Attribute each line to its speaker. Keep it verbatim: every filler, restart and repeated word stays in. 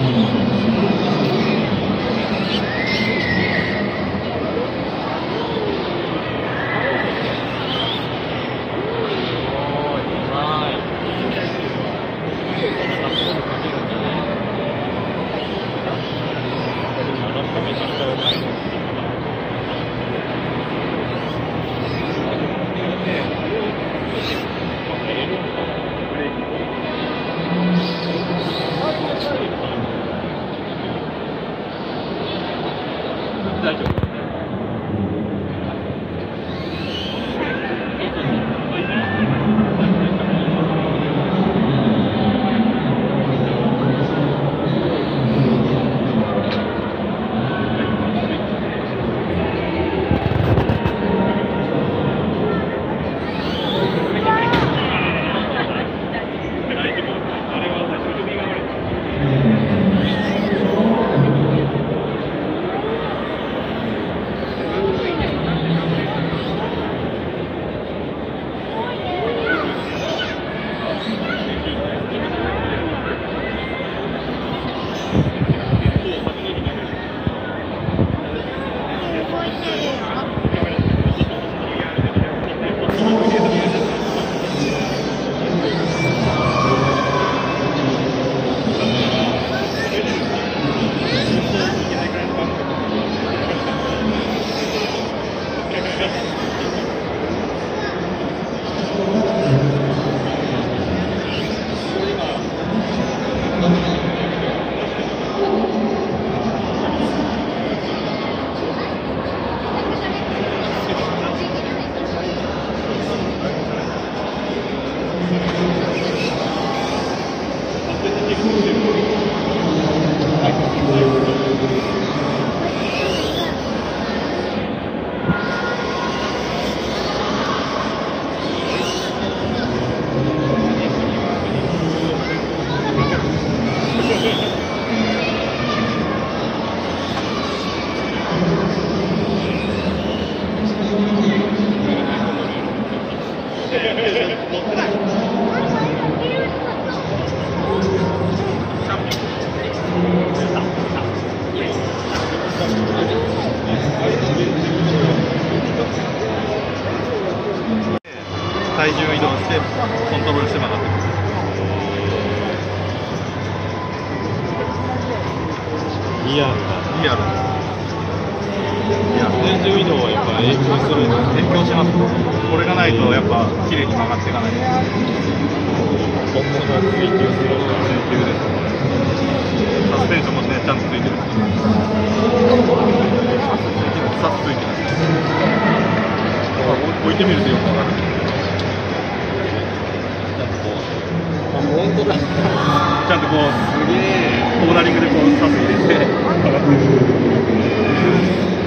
Speaker 1: 大丈夫。
Speaker 2: 体重移動してコントロールして曲がってくる。
Speaker 1: リアルだ。
Speaker 2: リアル。いや、
Speaker 1: 体重移動はやっぱ影響するんです。
Speaker 2: 影響します。これがないとやっぱ綺麗に曲がっていかない。
Speaker 1: 本物を追求するのが
Speaker 2: 追求です。サスペンションもね、ちゃんとついてる。サスついてる。置いてみるとよくわかる。
Speaker 1: 本当だ。
Speaker 2: ちゃんとこう、すげえ、コーナリングでこう、サス入れて、上がってる。